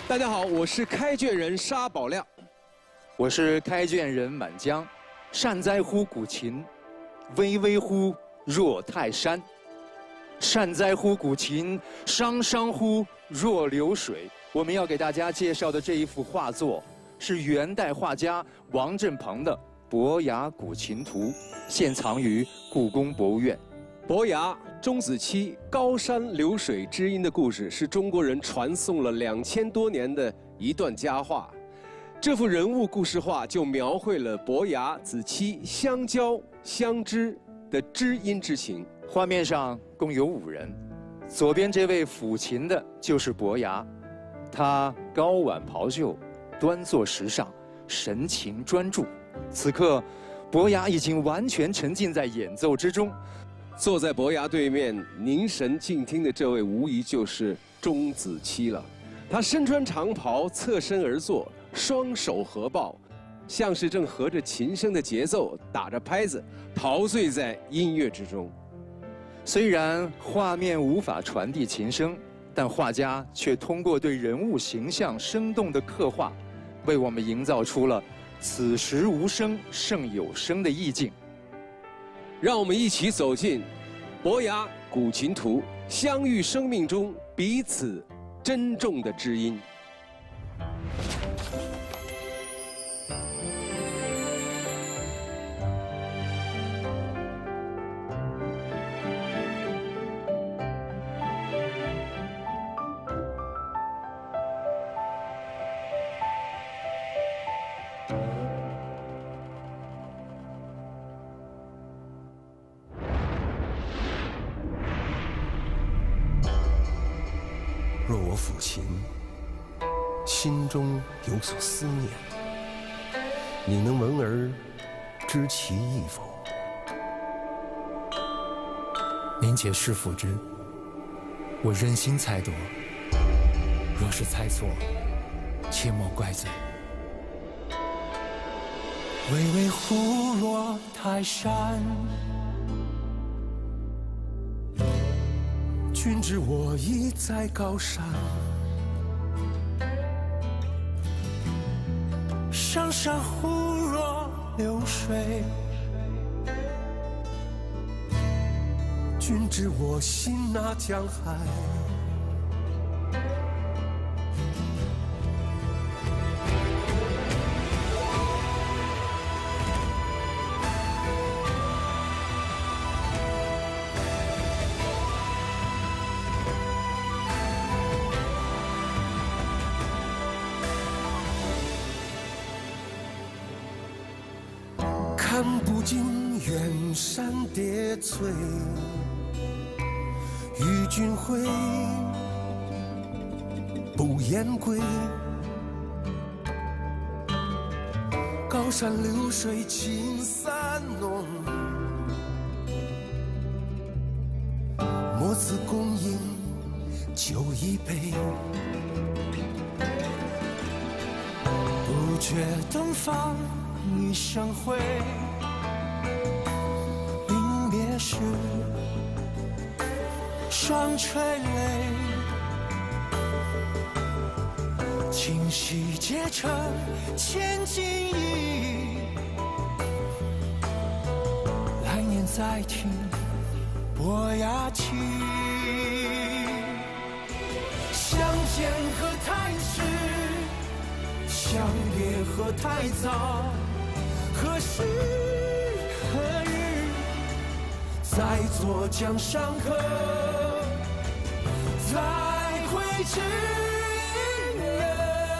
大家好，我是开卷人沙宝亮， 我是开卷人满江。善哉乎古琴，巍巍乎若泰山。善哉乎古琴，汤汤乎若流水。我们要给大家介绍的这一幅画作，是元代画家王振鹏的《伯牙古琴图》，现藏于故宫博物院。 伯牙、钟子期高山流水知音的故事，是中国人传颂了2000多年的一段佳话。这幅人物故事画就描绘了伯牙、子期相交相知的知音之情。 画面上共有5人，左边这位抚琴的就是伯牙，他高挽袍袖，端坐石上，神情专注。此刻，伯牙已经完全沉浸在演奏之中。 坐在伯牙对面凝神静听的这位，无疑就是钟子期了。他身穿长袍，侧身而坐，双手合抱，像是正合着琴声的节奏打着拍子，陶醉在音乐之中。 虽然画面无法传递琴声，但画家却通过对人物形象生动的刻画，为我们营造出了此时无声胜有声的意境。 让我们一起走进《伯牙古琴图》，相遇生命中彼此珍重的知音。 若我抚琴，心中有所思念，你能闻而知其意否？ 您且试抚之，我任心猜度，若是猜错，切莫怪罪。巍巍乎若泰山， 君知我意在高山，汤汤乎若流水。君知我心那江海，看不尽远山叠翠，与君会不言归。高山流水情散浓，莫自共饮酒一杯。不觉东方一生辉，临别时双垂泪。今夕结成千金意，来年再听伯牙琴。相见何太迟，相别何太早。何时何日，再作江山客，再会知音。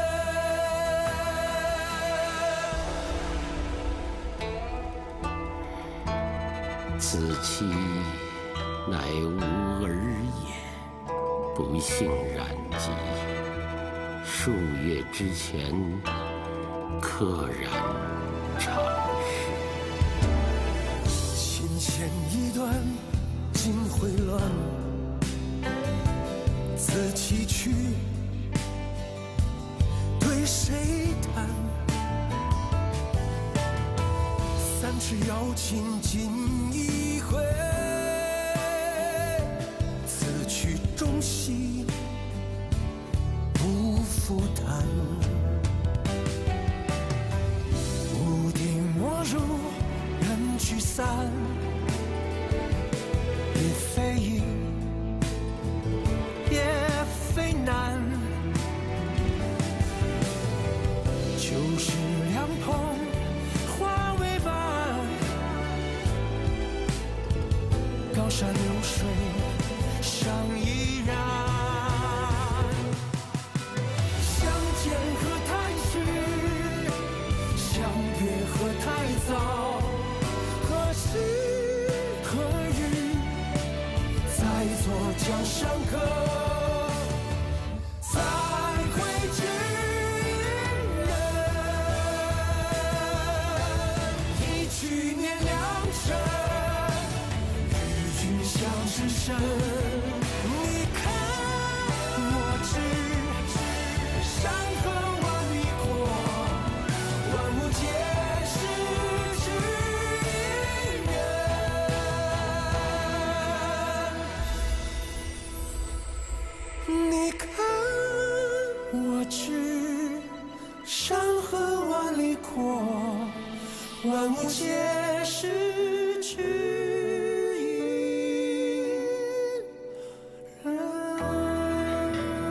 子期乃吾儿也，不幸染疾，数月之前，溘然长逝。 琴弦一断尽回乱，子期去，对谁弹？三尺瑶琴尽一回，此去终夕不复谈。 生。你看我只山河万里阔，万物皆是只因缘。你看我只山河万里阔，万物皆是只因缘。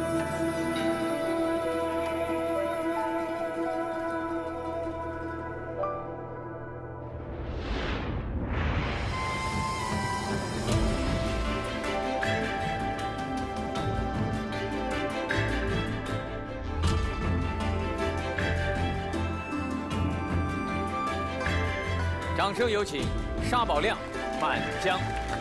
掌声有请沙宝亮、满江。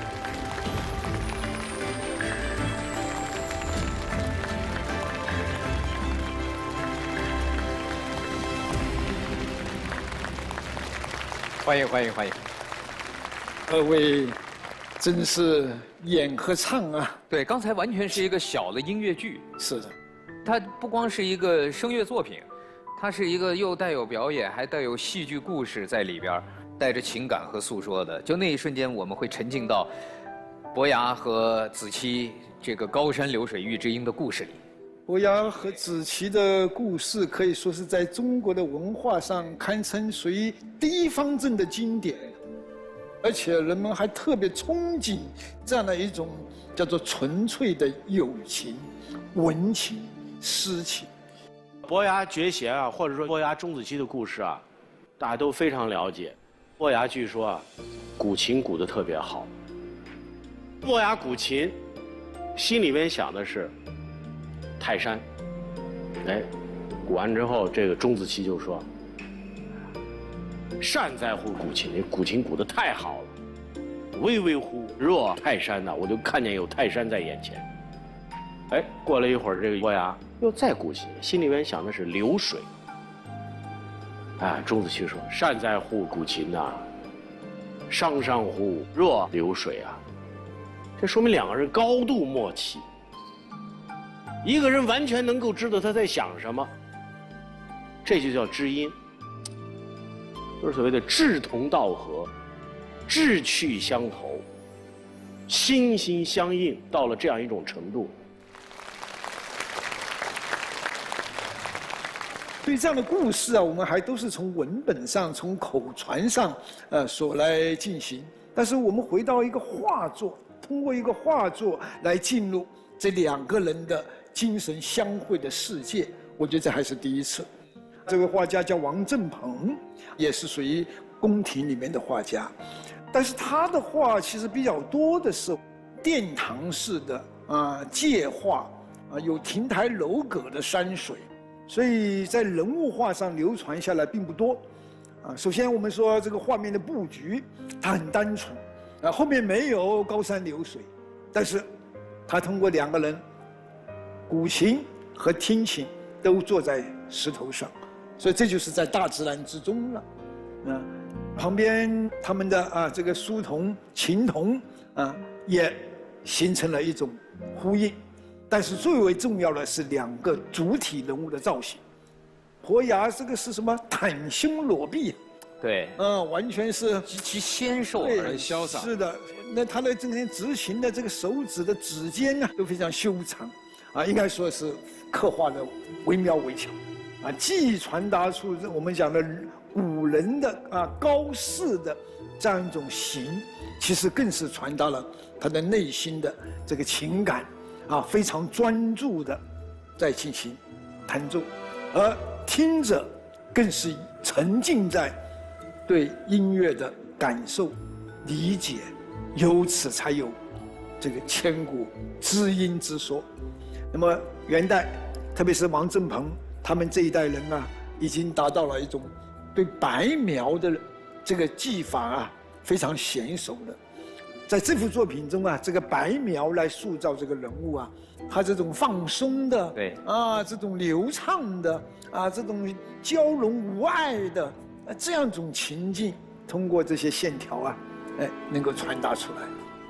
欢迎欢迎欢迎！ 二位真是演和唱啊！ 对，刚才完全是一个小的音乐剧， 是的， 它不光是一个声乐作品，它是一个又带有表演，还带有戏剧故事在里边，带着情感和诉说的。就那一瞬间，我们会沉浸到伯牙和子期这个高山流水遇知音的故事里。 伯牙和子期的故事可以说是在中国的文化上堪称属于第一方阵的经典，而且人们还特别憧憬这样的一种叫做纯粹的友情、文情、诗情。 伯牙绝弦啊，或者说伯牙钟子期的故事啊，大家都非常了解。伯牙据说啊，古琴鼓得特别好。伯牙古琴，心里面想的是泰山。哎，鼓完之后，这个钟子期就说：“善哉乎古琴，古琴鼓得太好了。巍巍乎若泰山呐，我就看见有泰山在眼前。”哎，过了一会儿，这个伯牙又再鼓琴，心里面想的是流水。哎，钟子期说：“善哉乎古琴呐，汤汤乎若流水啊。”这说明两个人高度默契，一个人完全能够知道他在想什么，这就叫知音，就是所谓的志同道合、志趣相投、心心相印，到了这样一种程度。 所以这样的故事啊，我们还都是从文本上、从口传上，所来进行。但是我们回到一个画作，通过一个画作来进入这两个人的精神相会的世界，我觉得这还是第一次。这个画家叫王振鹏，也是属于宫廷里面的画家，但是他的画其实比较多的是殿堂式的界画有亭台楼阁的山水。所以在人物画上流传下来并不多，首先我们说这个画面的布局，它很单纯，后面没有高山流水，但是，他通过两个人，古琴和听琴都坐在石头上，所以这就是在大自然之中了，旁边他们的这个书童、琴童也形成了一种呼应。但是最为重要的是两个主体人物的造型。伯牙这个是什么？袒胸裸臂， 对， 完全是极其纤瘦， 很潇洒。 是的，那他的这个执行的这个手指的指尖啊，都非常修长，应该说是刻画的惟妙惟肖，既传达出我们讲的古人的高士的这样一种形，其实更是传达了他的内心的这个情感。非常专注的在进行弹奏，而听者更是沉浸在对音乐的感受、理解，由此才有这个千古知音之说。那么元代，特别是王振鹏他们这一代人已经达到了一种对白描的这个技法非常娴熟的。在这幅作品中这个白描来塑造这个人物他这种放松的， 对这种流畅的这种交融无碍的这样一种情境，通过这些线条能够传达出来。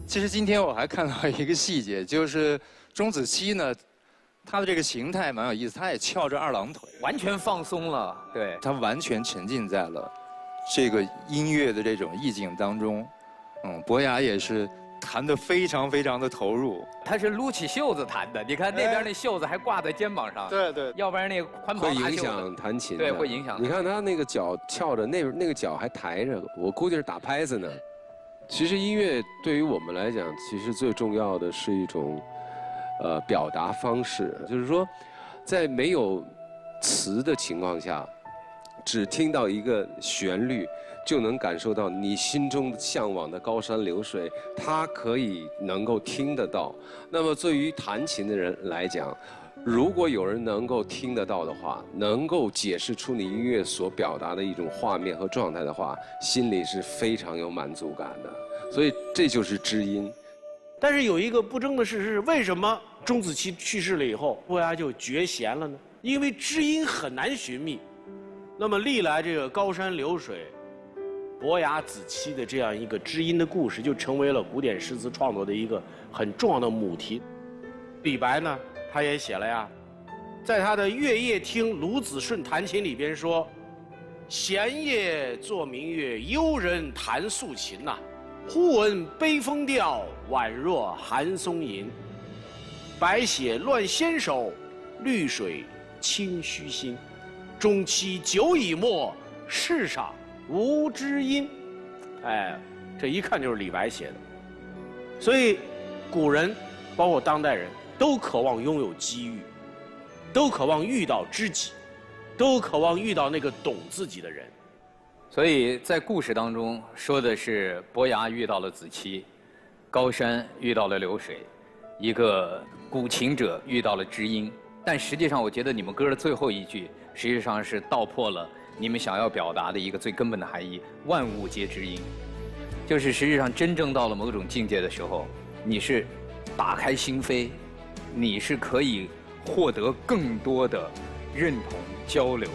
其实今天我还看到一个细节，就是钟子期呢，他的这个形态蛮有意思，他也翘着二郎腿， 完全放松了。对， 他完全沉浸在了这个音乐的这种意境当中。伯牙也是弹得非常非常的投入。 他是撸起袖子弹的，你看那边那袖子还挂在肩膀上。 对对， 要不然那个宽袍会大袖子影响弹琴。 对，会影响。 你看他那个脚翘着，那个脚还抬着，我估计是打拍子呢。其实音乐对于我们来讲，其实最重要的是一种表达方式，就是说，在没有词的情况下，只听到一个旋律，就能感受到你心中向往的高山流水，它可以能够听得到。那么对于弹琴的人来讲，如果有人能够听得到的话，能够解释出你音乐所表达的一种画面和状态的话，心里是非常有满足感的。所以这就是知音。 但是有一个不争的事实是，为什么钟子期去世了以后，伯牙就绝弦了呢？因为知音很难寻觅。那么历来这个高山流水、伯牙子期的这样一个知音的故事，就成为了古典诗词创作的一个很重要的母题。李白呢，他也写了呀，在他的《月夜听鲁子顺弹琴》里边说：“闲夜坐明月，幽人弹素琴呐。忽闻悲风调，宛若寒松吟。白血乱纤手，绿水清虚心。中期久已没，世上无知音。”哎，这一看就是李白写的。所以，古人包括当代人都渴望拥有机遇，都渴望遇到知己，都渴望遇到那个懂自己的人。 所以在故事当中说的是伯牙遇到了子期，高山遇到了流水，一个古琴者遇到了知音。但实际上，我觉得你们歌的最后一句，实际上是道破了你们想要表达的一个最根本的含义：万物皆知音。就是实际上真正到了某种境界的时候，你是打开心扉，你是可以获得更多的认同交流。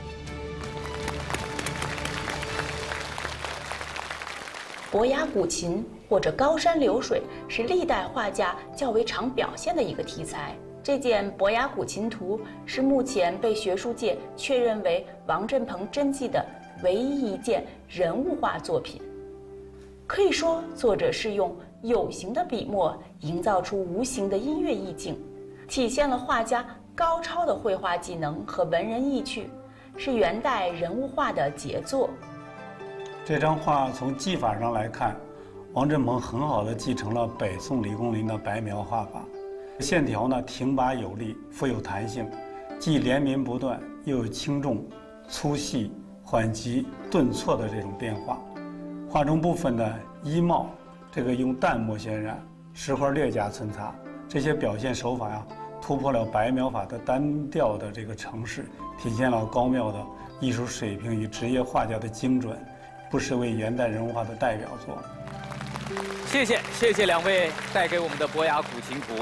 伯牙鼓琴或者高山流水是历代画家较为常表现的一个题材。这件伯牙鼓琴图是目前被学术界确认为王振鹏真迹的唯一一件人物画作品。可以说，作者是用有形的笔墨营造出无形的音乐意境，体现了画家高超的绘画技能和文人意趣，是元代人物画的杰作。 这张画从技法上来看，王振鹏很好地继承了北宋李公麟的白描画法，线条呢挺拔有力，富有弹性，既连绵不断，又有轻重、粗细、缓急、顿挫的这种变化。画中部分的衣帽，这个用淡墨渲染，石花略加皴擦，这些表现手法呀，突破了白描法的单调的这个程式，体现了高妙的艺术水平与职业画家的精准，不失为元代人物画的代表作。 谢谢两位带给我们的伯牙鼓琴图。